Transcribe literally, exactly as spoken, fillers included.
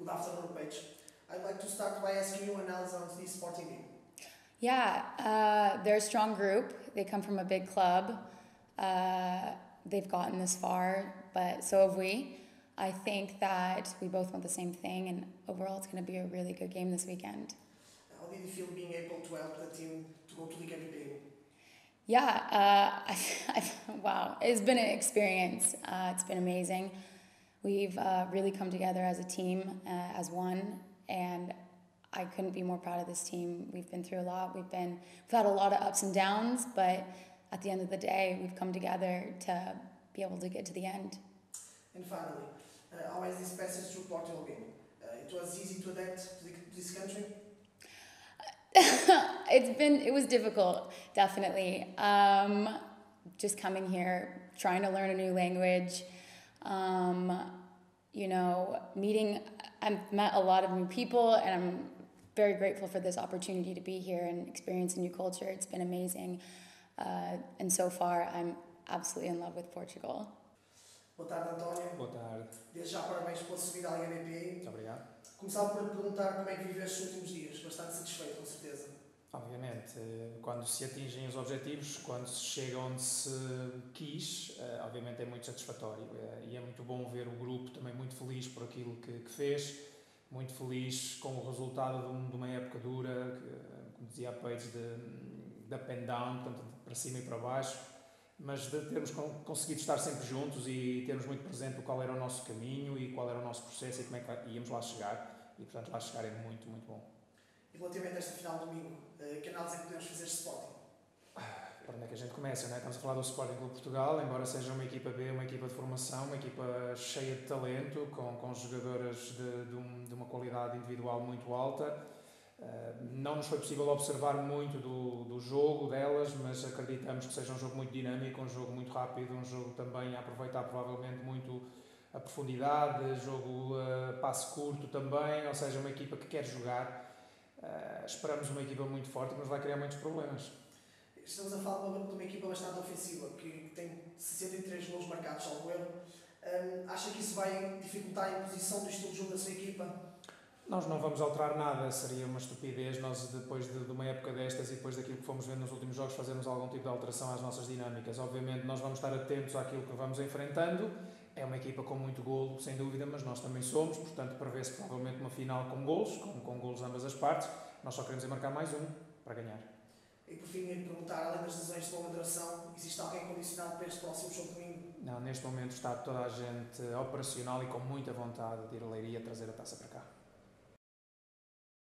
Afternoon page. I'd like to start by asking you analysis on the Sporting game. Yeah, uh, they're a strong group. They come from a big club. Uh, they've gotten this far, but so have we. I think that we both want the same thing, and overall it's going to be a really good game this weekend. How did you feel being able to help the team to go to the game today? Yeah, uh, I've, I've, wow, it's been an experience. Uh, it's been amazing. We've uh, really come together as a team, uh, as one, and I couldn't be more proud of this team. We've been through a lot. We've been, we've had a lot of ups and downs, but at the end of the day, we've come together to be able to get to the end. And finally, uh, how has this passage through Portugal been? Uh, it was easy to adapt to, the, to this country? It's been, it was difficult, definitely. Um, just coming here, trying to learn a new language, um, you know, meeting, I've met a lot of new people, and I'm very grateful for this opportunity to be here and experience a new culture. It's been amazing. Uh, and so far, I'm absolutely in love with Portugal. Boa tarde, António. Boa tarde. Desde já, parabéns pela subida à Liga B P I. Muito obrigado. Começava por perguntar como é que viveu estes últimos dias. Bastante satisfeito, com certeza. Obviamente, quando se atingem os objetivos, quando se chega onde se quis, obviamente é muito satisfatório. E é muito bom ver o grupo também muito feliz por aquilo que, que fez, muito feliz com o resultado de, um, de uma época dura, que, como dizia a Paige, de, de up and down, portanto, para cima e para baixo, mas de termos conseguido estar sempre juntos e termos muito presente qual era o nosso caminho e qual era o nosso processo e como é que íamos lá chegar. E, portanto, lá chegar é muito, muito bom. E relativamente a esta final de domingo, que análise é que podemos fazer de Sporting? Por onde é que a gente começa, não é? Estamos a falar do Sporting Clube Portugal, embora seja uma equipa B, uma equipa de formação, uma equipa cheia de talento, com, com jogadoras de, de, um, de uma qualidade individual muito alta. Uh, não nos foi possível observar muito do, do jogo delas, mas acreditamos que seja um jogo muito dinâmico, um jogo muito rápido, um jogo também a aproveitar provavelmente muito a profundidade, jogo uh, passe curto também, ou seja, uma equipa que quer jogar. Uh, esperamos uma equipa muito forte que nos vai criar muitos problemas. Estamos a falar de uma equipa bastante ofensiva, que tem sessenta e três golos marcados, salvo erro. Um, acha que isso vai dificultar a imposição do estilo de jogo da sua equipa? Nós não vamos alterar nada, seria uma estupidez nós, depois de, de uma época destas e depois daquilo que fomos vendo nos últimos jogos, fazermos algum tipo de alteração às nossas dinâmicas. Obviamente nós vamos estar atentos àquilo que vamos enfrentando. É uma equipa com muito golo, sem dúvida, mas nós também somos, portanto prevê-se provavelmente uma final com golos, com, com golos ambas as partes. Nós só queremos é marcar mais um para ganhar. E por fim, ia perguntar, além das lesões de longa duração, existe alguém condicionado para este próximo jogo de domingo? Não, neste momento está toda a gente operacional e com muita vontade de ir a Leiria trazer a taça para cá.